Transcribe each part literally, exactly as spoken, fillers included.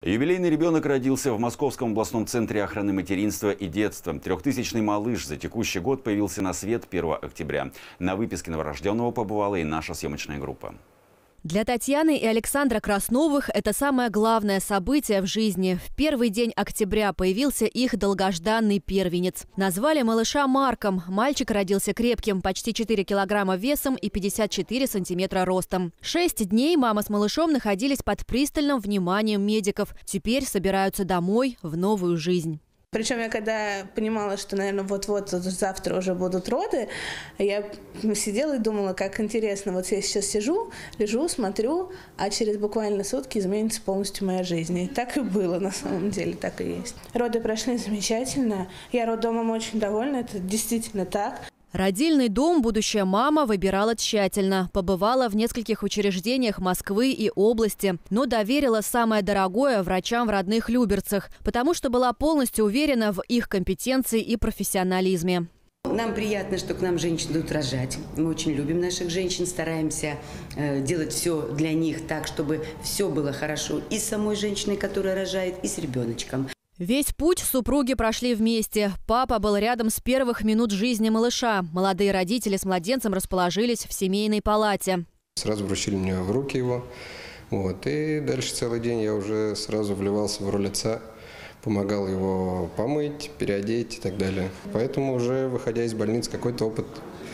Юбилейный ребенок родился в Московском областном центре охраны материнства и детства. Трехтысячный малыш за текущий год появился на свет первого октября. На выписке новорожденного побывала и наша съемочная группа. Для Татьяны и Александра Красновых это самое главное событие в жизни. В первый день октября появился их долгожданный первенец. Назвали малыша Марком. Мальчик родился крепким, почти четыре килограмма весом и пятьдесят четыре сантиметра ростом. Шесть дней мама с малышом находились под пристальным вниманием медиков. Теперь собираются домой в новую жизнь. Причем я когда понимала, что, наверное, вот-вот завтра уже будут роды, я сидела и думала, как интересно. Вот я сейчас сижу, лежу, смотрю, а через буквально сутки изменится полностью моя жизнь. И так и было, на самом деле, так и есть. Роды прошли замечательно. Я роддомом очень довольна, это действительно так. Родильный дом будущая мама выбирала тщательно. Побывала в нескольких учреждениях Москвы и области, но доверила самое дорогое врачам в родных Люберцах, потому что была полностью уверена в их компетенции и профессионализме. Нам приятно, что к нам женщины идут рожать. Мы очень любим наших женщин, стараемся э, делать все для них так, чтобы все было хорошо и с самой женщиной, которая рожает, и с ребеночком. Весь путь супруги прошли вместе. Папа был рядом с первых минут жизни малыша. Молодые родители с младенцем расположились в семейной палате. Сразу вручили мне в руки его. Вот. И дальше целый день я уже сразу вливался в роль отца. Помогал его помыть, переодеть и так далее. Поэтому уже, выходя из больницы, какой-то опыт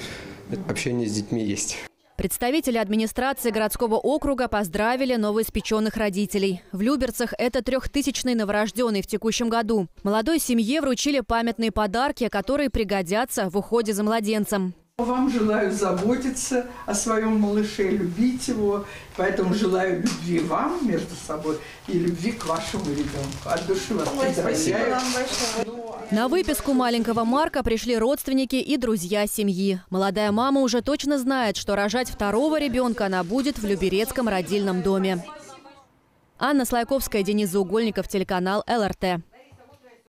общения с детьми есть. Представители администрации городского округа поздравили новоиспеченных родителей. В Люберцах это трехтысячный новорожденный в текущем году. Молодой семье вручили памятные подарки, которые пригодятся в уходе за младенцем. Вам желаю заботиться о своем малыше, любить его. Поэтому желаю любви вам между собой и любви к вашему ребенку. От души вас поздравляю. На выписку маленького Марка пришли родственники и друзья семьи. Молодая мама уже точно знает, что рожать второго ребенка она будет в Люберецком родильном доме. Анна Слайковская, Денис Заугольников, телеканал эл эр тэ.